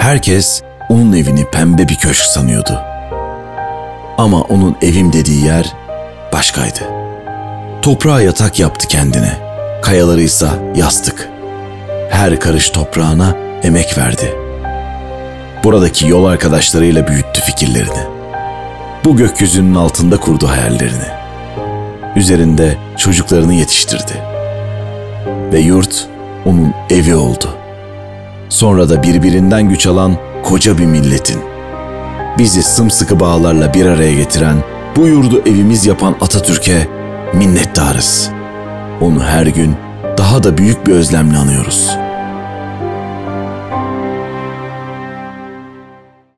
herkes onun evini pembe bir köşk sanıyordu. Ama onun evim dediği yer başkaydı. Toprağa yatak yaptı kendine, kayalarıysa yastık. Her karış toprağına emek verdi. Buradaki yol arkadaşlarıyla büyüttü fikirlerini. Bu gökyüzünün altında kurdu hayallerini. Üzerinde çocuklarını yetiştirdi. Ve yurt onun evi oldu. Sonra da birbirinden güç alan koca bir milletin. Bizi sımsıkı bağlarla bir araya getiren, bu yurdu evimiz yapan Atatürk'e minnettarız. Onu her gün daha da büyük bir özlemle anıyoruz.